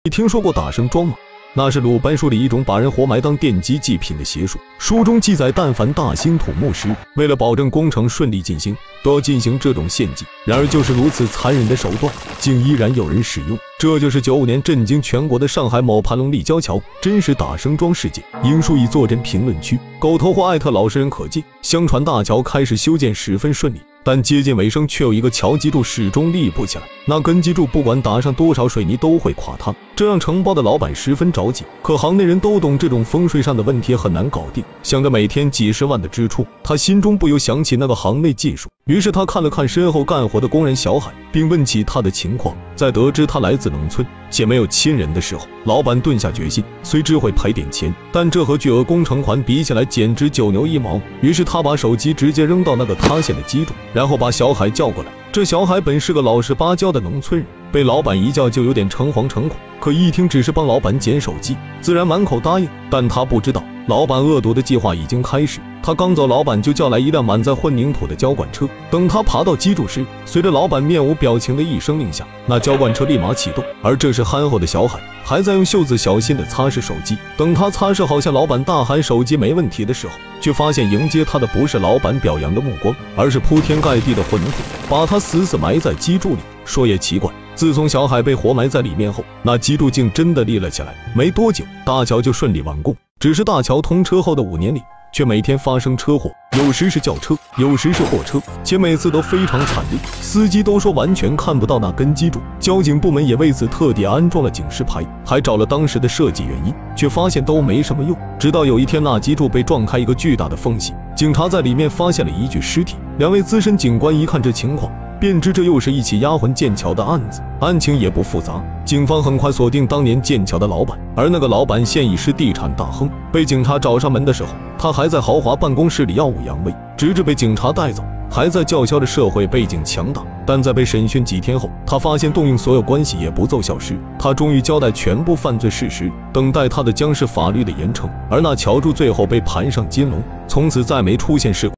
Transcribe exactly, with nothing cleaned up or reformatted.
你听说过打生桩吗？那是鲁班书里一种把人活埋当奠基祭品的邪术。书中记载，但凡大兴土木时，为了保证工程顺利进行，都要进行这种献祭。然而就是如此残忍的手段，竟依然有人使用。这就是九五年震惊全国的上海某盘龙立交桥真实打生桩事件。应书已坐镇评论区，狗头或艾特老实人可见。相传大桥开始修建十分顺利，但接近尾声却有一个桥基柱始终立不起来，那根基柱不管打上多少水泥都会垮塌，这让承包的老板十分着急。可行内人都懂，这种风水上的问题很难搞定。想着每天几十万的支出，他心中不由想起那个行内技术。于是他看了看身后干活的工人小海，并问起他的情况。在得知他来自农村且没有亲人的时候，老板顿下决心，虽知会赔点钱，但这和巨额工程款比起来简直九牛一毛。于是他把手机直接扔到那个塌陷的基柱，然后把小海叫过来。这小海本是个老实巴交的农村人，被老板一叫就有点诚惶诚恐，可一听只是帮老板捡手机，自然满口答应。但他不知道老板恶毒的计划已经开始。他刚走，老板就叫来一辆满载混凝土的浇灌车。等他爬到基柱时，随着老板面无表情的一声令下，那浇灌车立马启动。而这时憨厚的小海还在用袖子小心地擦拭手机。等他擦拭好，向老板大喊手机没问题的时候，却发现迎接他的不是老板表扬的目光，而是铺天盖地的混凝土，把他死死埋在基柱里。说也奇怪，自从小海被活埋在里面后，那基柱竟真的立了起来。没多久，大桥就顺利完工。只是大桥通车后的五年里，却每天发生车祸，有时是轿车，有时是货车，且每次都非常惨烈。司机都说完全看不到那根基柱，交警部门也为此特地安装了警示牌，还找了当时的设计原因，却发现都没什么用。直到有一天，那基柱被撞开一个巨大的缝隙，警察在里面发现了一具尸体。两位资深警官一看这情况，便知这又是一起压魂建桥的案子。案情也不复杂，警方很快锁定当年建桥的老板，而那个老板现已是地产大亨。被警察找上门的时候，他还在豪华办公室里耀武扬威，直至被警察带走，还在叫嚣的社会背景强大。但在被审讯几天后，他发现动用所有关系也不奏效时，他终于交代全部犯罪事实，等待他的将是法律的严惩。而那桥柱最后被盘上金龙，从此再没出现事故。